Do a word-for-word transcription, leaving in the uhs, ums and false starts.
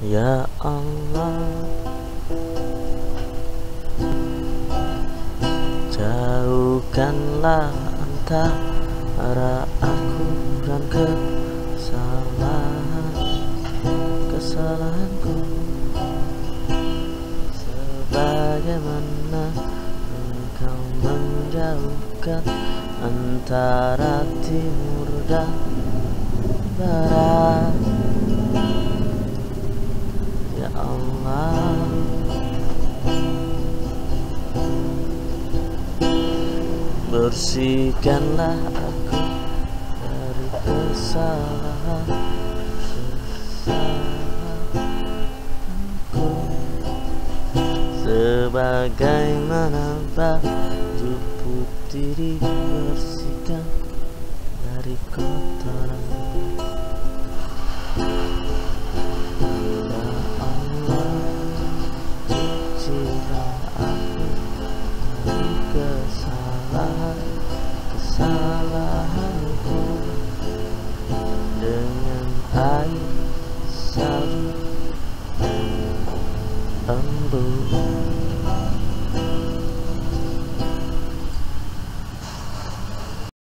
Ya Allah, jauhkanlah antara aku dan kesalahan kesalahanku, sebagaimana engkau menjauhkan antara timur dan barat. Ya Allah, bersihkanlah aku dari kesalahan kesalahanku, sebagaimana baju putih dibersihkan dari kotoran. Ya Allah, cucilah aku dari kesalahan kesalahanku dengan air salju dan embun.